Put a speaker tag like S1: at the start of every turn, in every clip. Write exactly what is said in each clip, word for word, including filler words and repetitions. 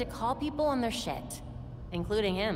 S1: to call people on their shit, including him.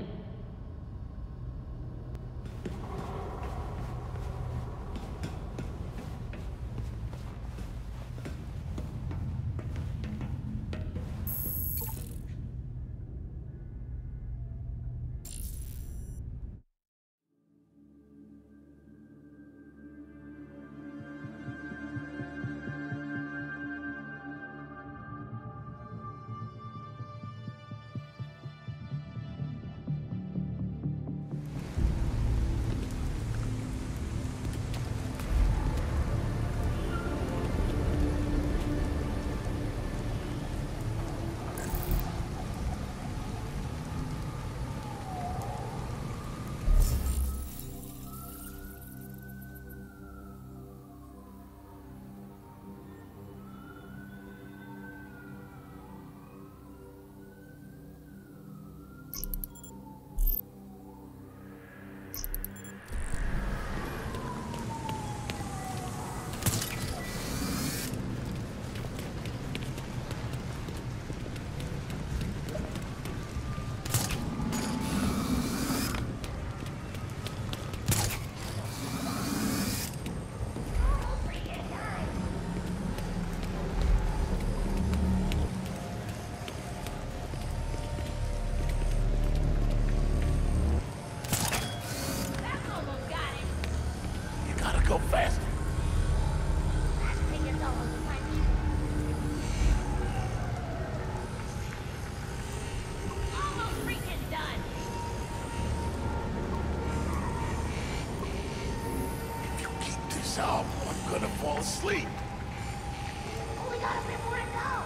S2: Go faster.
S3: Almost freaking done.
S2: If you keep this up, I'm gonna fall asleep.
S3: Only got a bit more to go.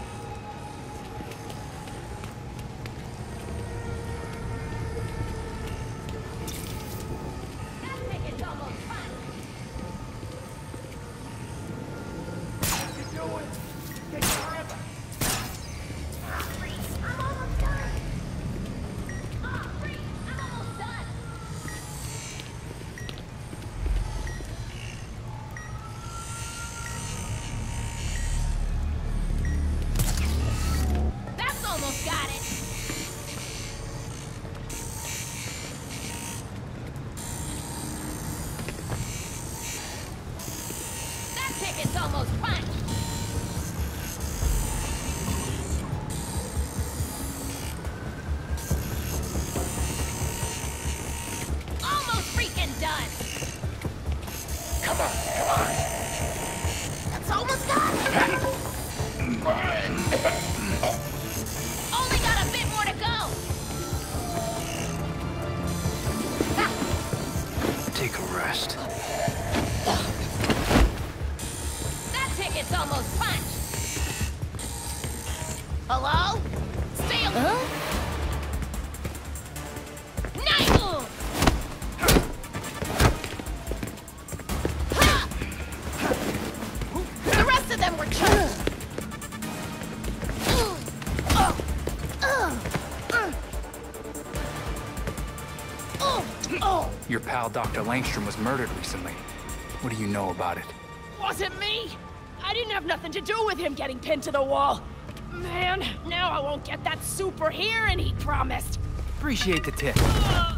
S3: That thing is almost fun.
S1: It's almost punched. Almost freaking done.
S2: Come on, come on.
S1: That's almost done. Only got a bit more to go.
S4: Take a rest.
S1: It's almost punched. Hello? Stay huh? Nice! The rest of them were choked.
S4: Your pal Doctor Langstrom was murdered recently. What do you know about it?
S5: Wasn't me! I didn't have nothing to do with him getting pinned to the wall. Man, now I won't get that super hearing he promised.
S4: Appreciate the tip.
S5: Uh,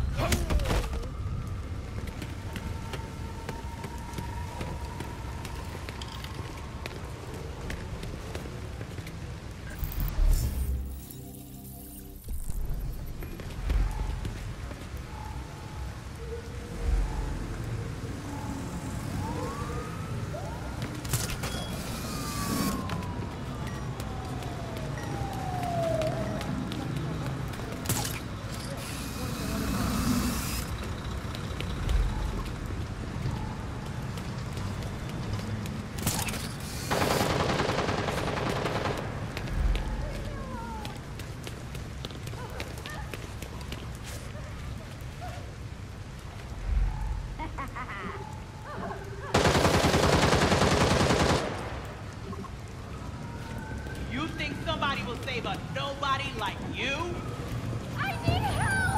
S6: You think somebody will save a nobody like you?
S3: I need help!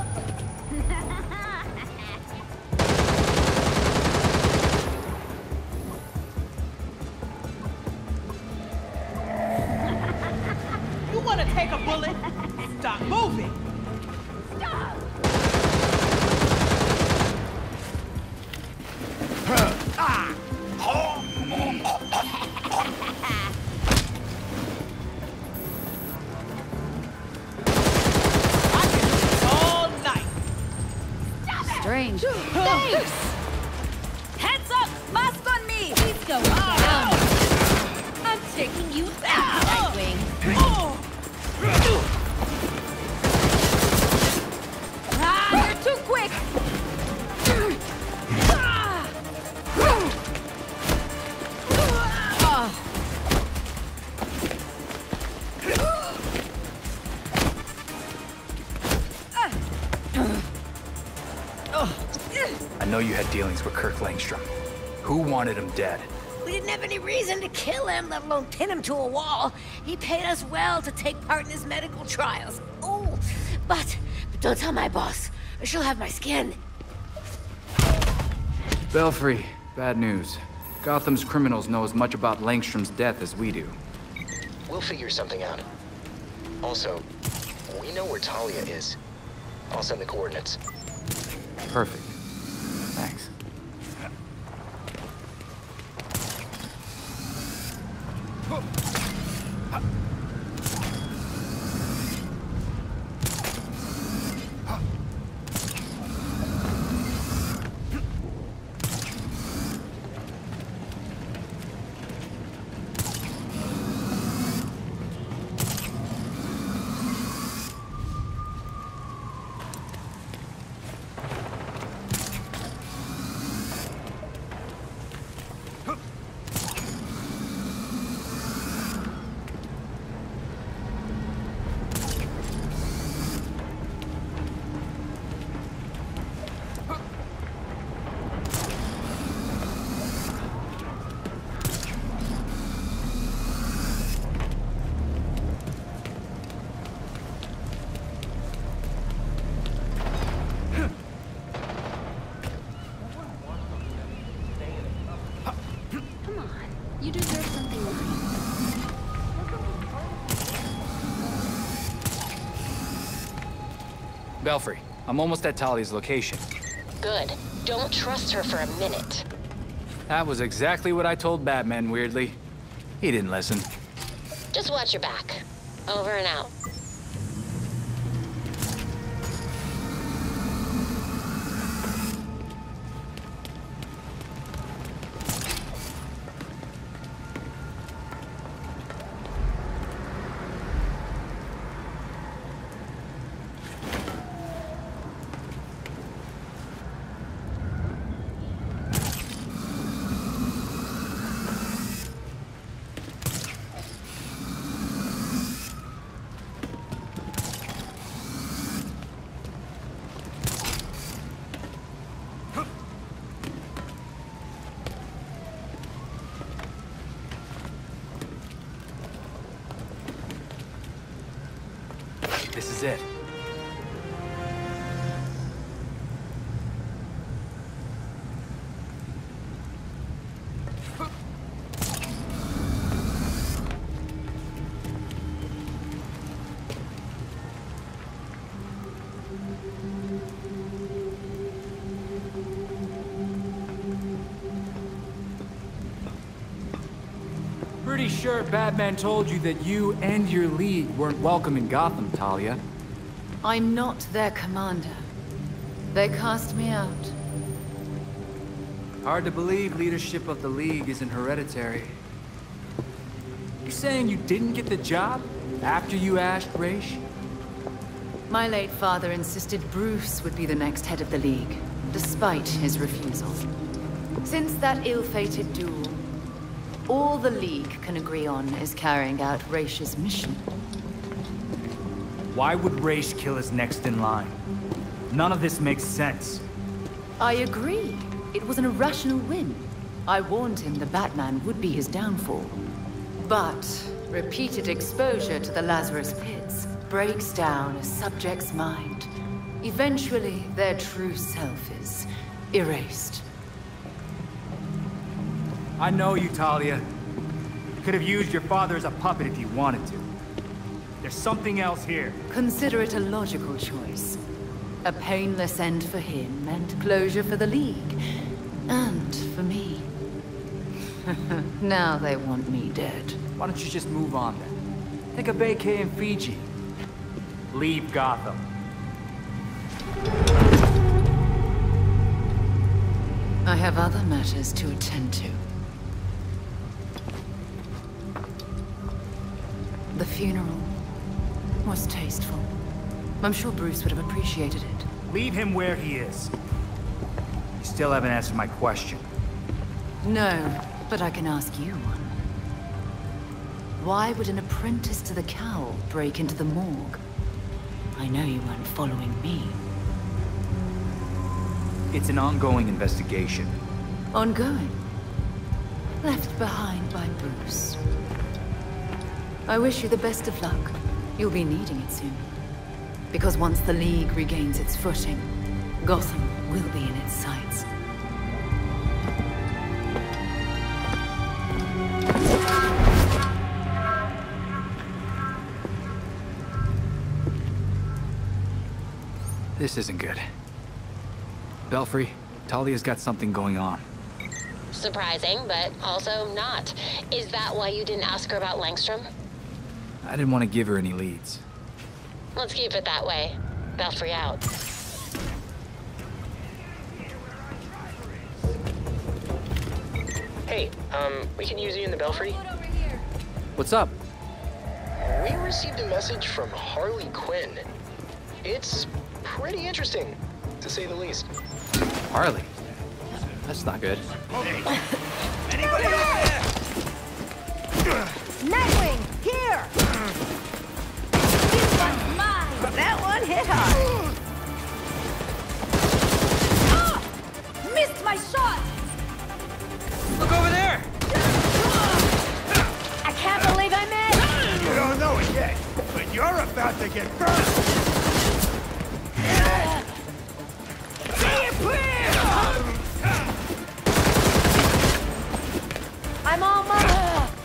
S6: You want to take a bullet? stop moving!
S3: Stop!
S6: Ah! I can do this all night!
S7: Strange. Thanks! Heads up! Mask on me! He's going down. I'm taking you back, Nightwing. Ah, you're too quick!
S4: I know you had dealings with Kirk Langstrom. Who wanted him dead?
S8: We didn't have any reason to kill him, let alone pin him to a wall. He paid us well to take part in his medical trials. Oh, but, but don't tell my boss, or she'll have my skin.
S4: Belfry, bad news. Gotham's criminals know as much about Langstrom's death as we do.
S9: We'll figure something out. Also, we know where Talia is. I'll send the coordinates.
S4: Perfect. Thanks.
S7: You deserve something nice.
S4: Belfry, I'm almost at Talia's location.
S10: Good. Don't trust her for a minute.
S4: That was exactly what I told Batman, weirdly. He didn't listen.
S10: Just watch your back. Over and out.
S4: This is it. Pretty sure Batman told you that you and your league weren't welcome in Gotham, Talia.
S7: I'm not their commander. They cast me out.
S4: Hard to believe leadership of the League isn't hereditary. You saying you didn't get the job after you asked Raish?
S7: My late father insisted Bruce would be the next head of the League, despite his refusal. Since that ill-fated duel, all the League can agree on is carrying out Raish's mission.
S11: Why would Raish kill his next in line? None of this makes sense.
S7: I agree. It was an irrational whim. I warned him the Batman would be his downfall. But repeated exposure to the Lazarus Pits breaks down a subject's mind. Eventually, their true self is erased.
S11: I know you, Talia. Could have used your father as a puppet if you wanted to. There's something else here.
S7: Consider it a logical choice. A painless end for him, and closure for the League. And for me. Now they want me dead.
S4: Why don't you just move on then? Think of A K and Fiji.
S11: Leave Gotham.
S7: I have other matters to attend to. The funeral was tasteful. I'm sure Bruce would have appreciated it.
S11: Leave him where he is. You still haven't answered my question.
S7: No, but I can ask you one. Why would an apprentice to the Cowl break into the morgue? I know you weren't following me.
S11: It's an ongoing investigation.
S7: Ongoing? Left behind by Bruce. I wish you the best of luck. You'll be needing it soon. Because once the League regains its footing, Gotham will be in its sights.
S4: This isn't good. Belfry, Talia's got something going on.
S10: Surprising, but also not. Is that why you didn't ask her about Langstrom?
S4: I didn't want to give her any leads.
S10: Let's keep it that way. Belfry out.
S9: Hey, um, we can use you in the Belfry?
S4: What's up?
S9: We received a message from Harley Quinn. It's pretty interesting, to say the least.
S4: Harley? That's not good.
S6: Hey. Anybody over there?
S3: Nightwing, here! This one's mine! That one hit hard! Ah! Missed my shot!
S6: Look over there!
S3: I can't believe I missed!
S2: You don't know it yet, but you're about to get burned!
S3: I'm almost...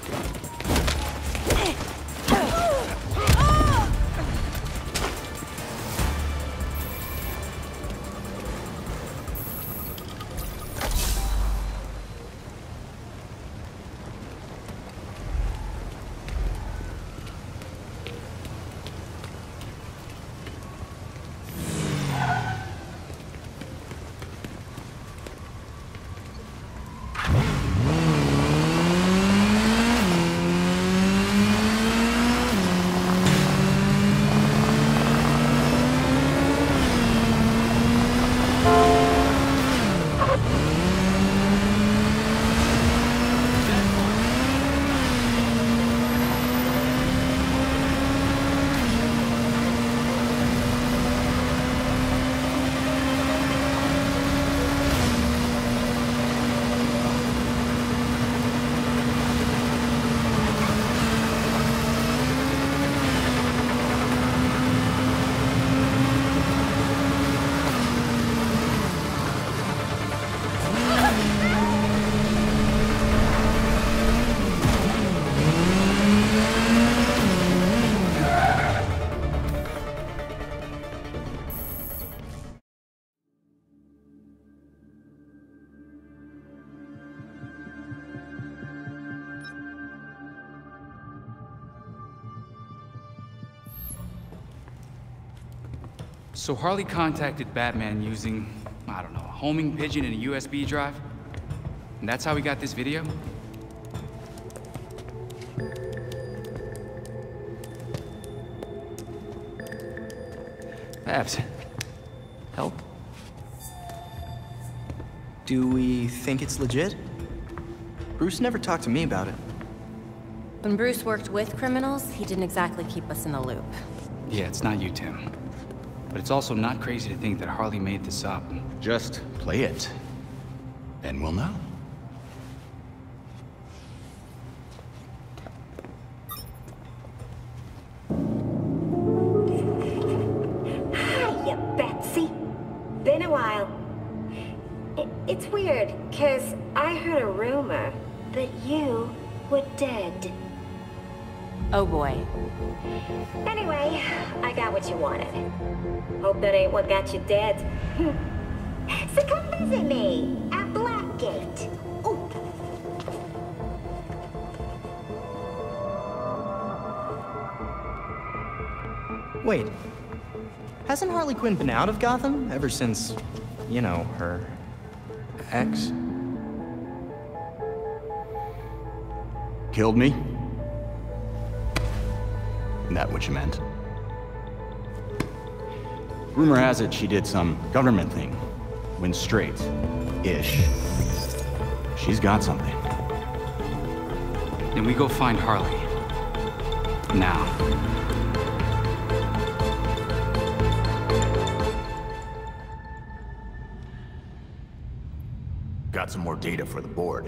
S4: So Harley contacted Batman using, I don't know, a homing pigeon and a U S B drive? And that's how we got this video? Babs, help?
S12: Do we think it's legit? Bruce never talked to me about it.
S13: When Bruce worked with criminals, he didn't exactly keep us in the loop.
S4: Yeah, it's not you, Tim. But it's also not crazy to think that Harley made this up.
S2: Just play it, and we'll know.
S14: Hiya, Betsy. Been a while. I- it's weird, cause I heard a rumor that you were dead.
S13: Oh boy.
S14: Anyway, I got what you wanted. Hope that ain't what got you dead. So come visit me at Blackgate. Ooh.
S12: Wait. Hasn't Harley Quinn been out of Gotham ever since, you know, her ex?
S15: Killed me? Isn't that what you meant? Rumor has it she did some government thing. Went straight. Ish. She's got something.
S4: Then we go find Harley. Now.
S15: Got some more data for the board.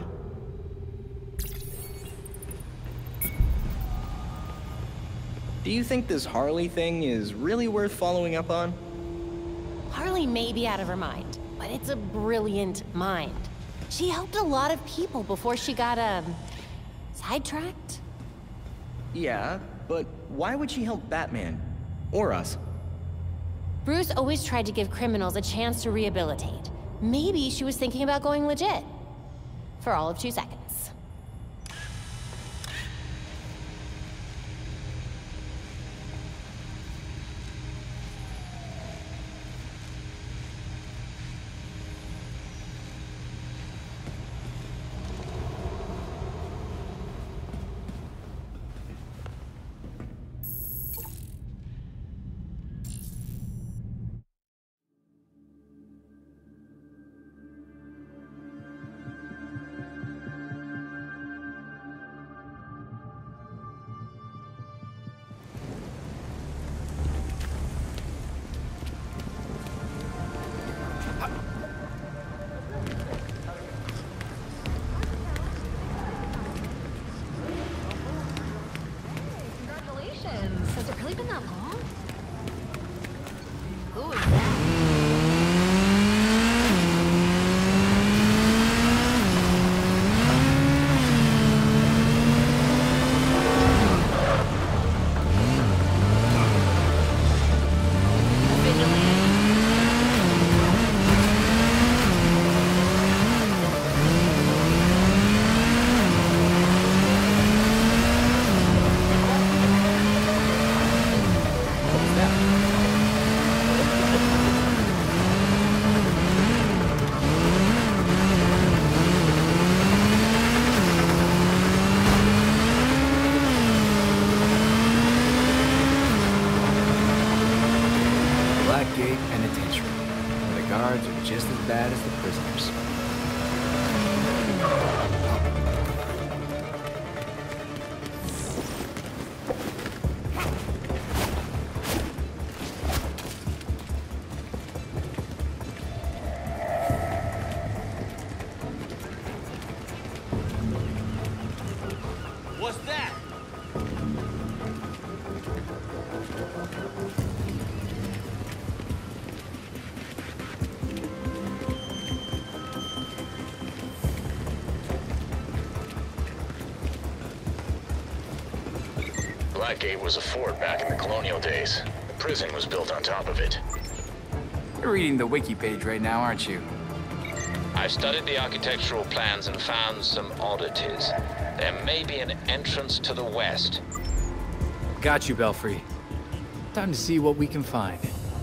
S12: Do you think this Harley thing is really worth following up on?
S13: Harley may be out of her mind, but it's a brilliant mind. She helped a lot of people before she got, um, sidetracked?
S12: Yeah, but why would she help Batman? Or us?
S13: Bruce always tried to give criminals a chance to rehabilitate. Maybe she was thinking about going legit. For all of two seconds.
S3: Has it really been that long? Who is
S4: Blackgate Penitentiary, where the guards are just as bad as the prisoners.
S6: What's that?
S9: Blackgate was a fort back in the colonial days. The prison was built on top of it.
S4: You're reading the wiki page right now, aren't you?
S16: I studied the architectural plans and found some oddities. There may be an entrance to the west.
S4: Got you, Belfry. Time to see what we can find.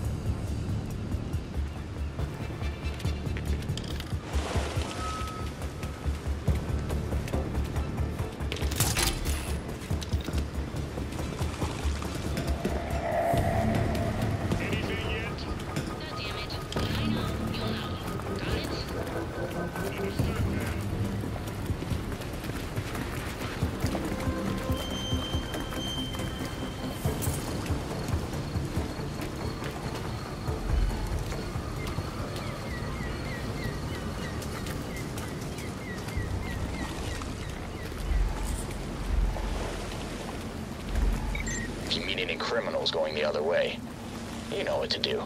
S9: If you meet any criminals going the other way, you know what to do.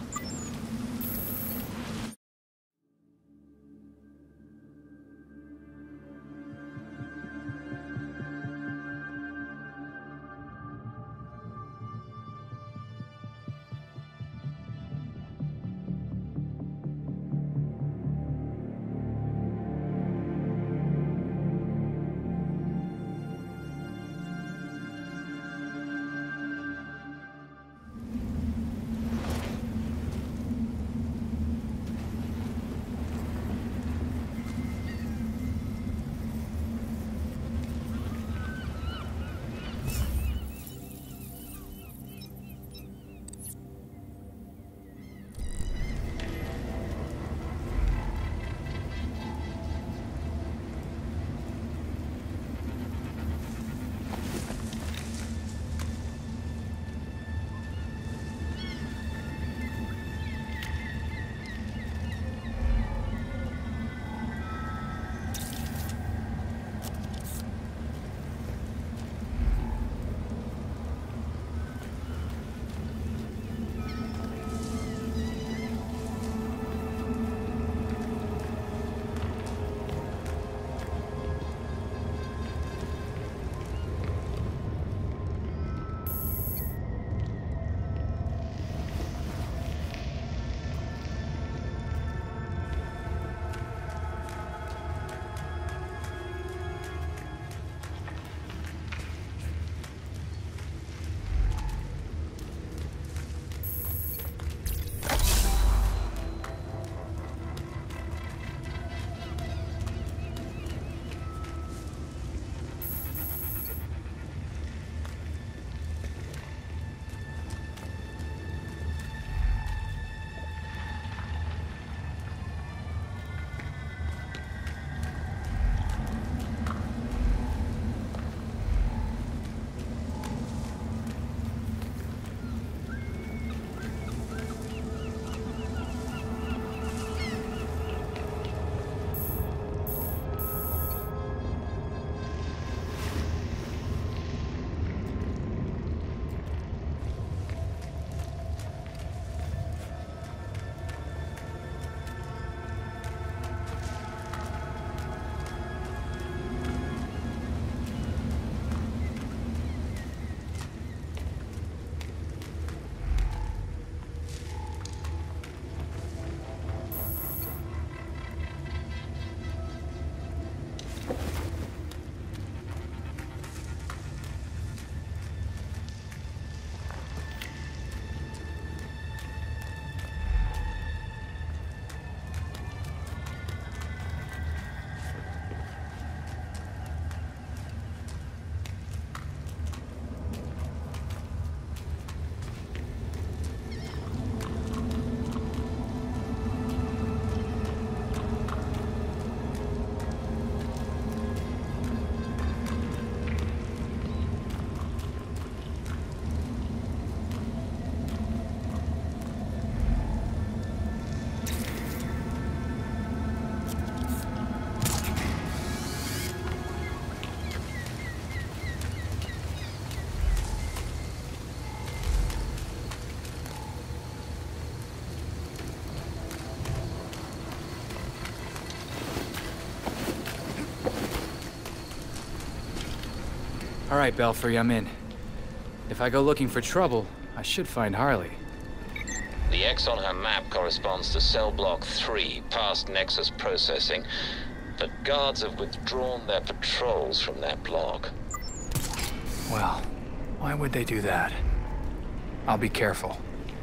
S4: All right, Belfry, I'm in. If I go looking for trouble, I should find Harley.
S16: The X on her map corresponds to cell block three, past Nexus processing. The guards have withdrawn their patrols from that block.
S4: Well, why would they do that? I'll be careful.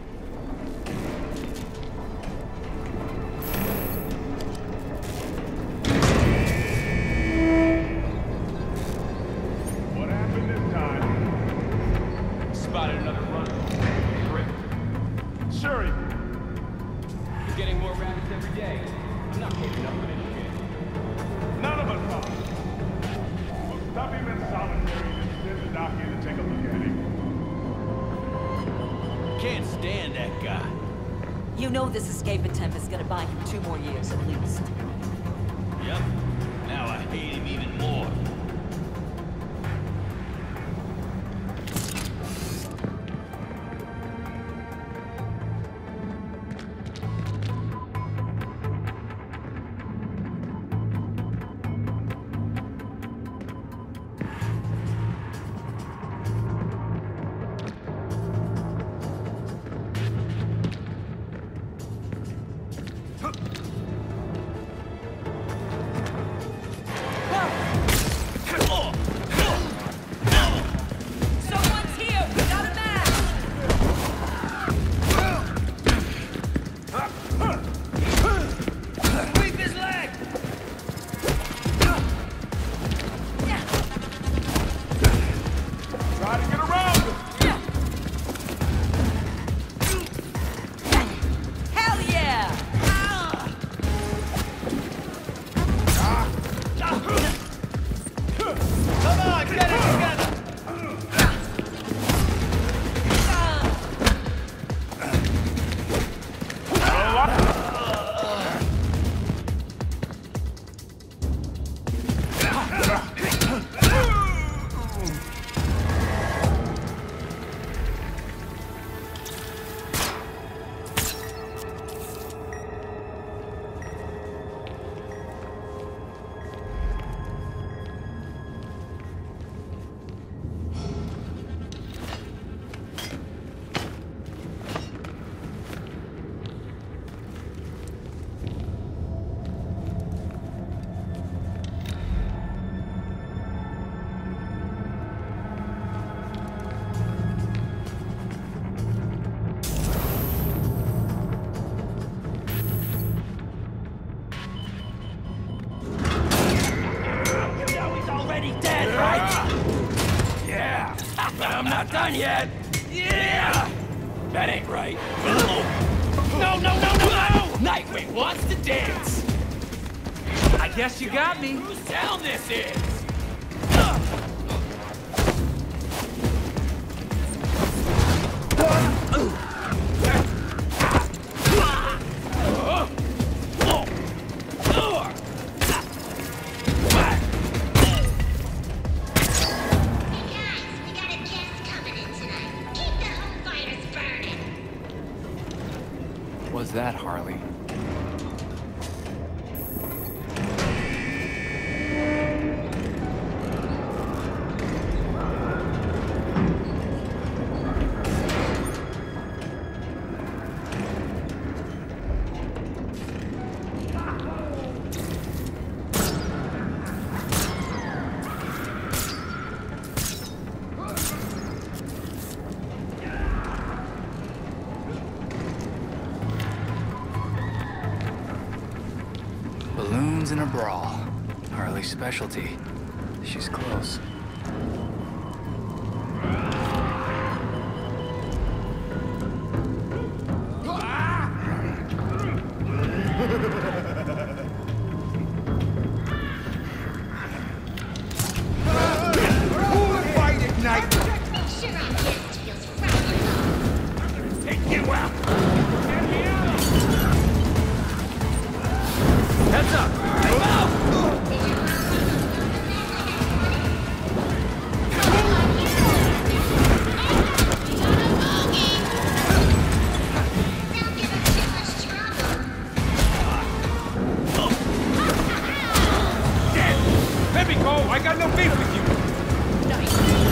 S2: What happened this time?
S17: Spotted another run. Trip.
S2: Shuri!
S17: You're getting more rabbits every day. I'm not keeping up with it.
S2: None of us are. We'll stop him in solitary and send the doc in to take a look at him.
S6: Can't stand that guy.
S18: You know this escape attempt is gonna buy him two more years at least.
S6: Yep. Now I hate him even more. Done yet? Yeah! That ain't right. No, no, no, no, no! Nightwing wants to dance!
S4: I guess you got me.
S6: Whose sound this is?
S4: Was that Harley? Balloons in a brawl. Harley's specialty. She's close.
S2: Fight ignite!
S6: Take you out!
S4: Heads up!
S2: Heavy Cole, I got no beef with you!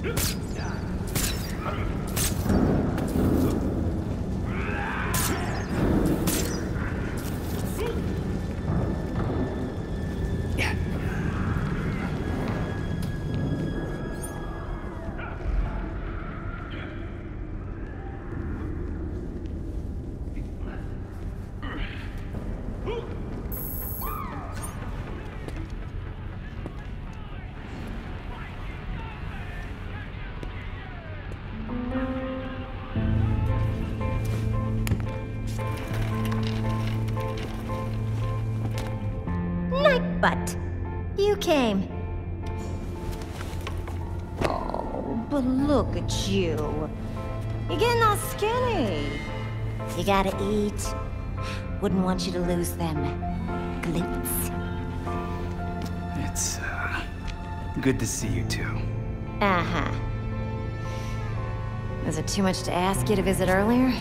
S14: But you came. Oh, but look at you. You're getting all skinny. You gotta eat. Wouldn't want you to lose them glutes.
S4: It's, uh, good to see you too.
S14: Uh-huh. Is it too much to ask you to visit earlier?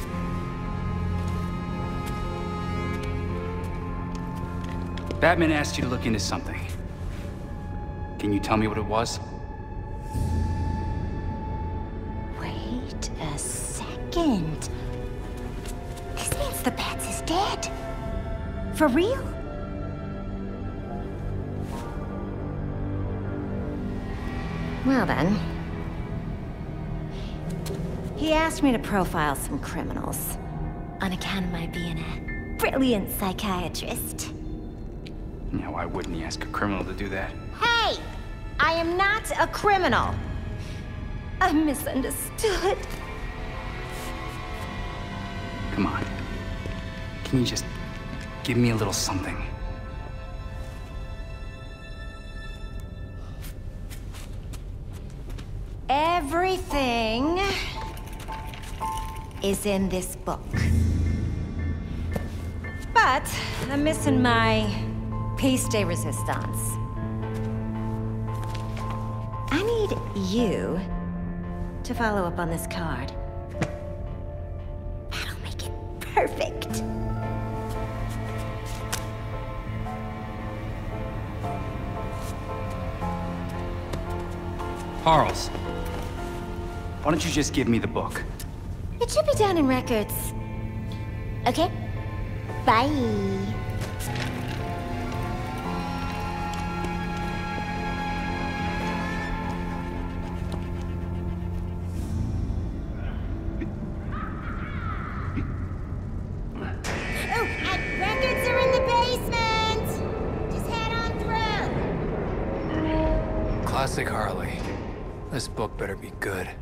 S4: Batman asked you to look into something. Can you tell me what it was?
S14: Wait a second. This means the Bats is dead. For real? Well then. He asked me to profile some criminals. On account of my being a brilliant psychiatrist.
S4: Yeah, why wouldn't he ask a criminal to do that?
S14: Hey! I am not a criminal. I'm misunderstood.
S4: Come on. Can you just give me a little something?
S14: Everything is in this book. But I'm missing my piece de resistance. I need you to follow up on this card. That'll make it perfect.
S4: Harles, why don't you just give me the book?
S14: It should be down in records. Okay? Bye.
S4: Classic Harley. This book better be good.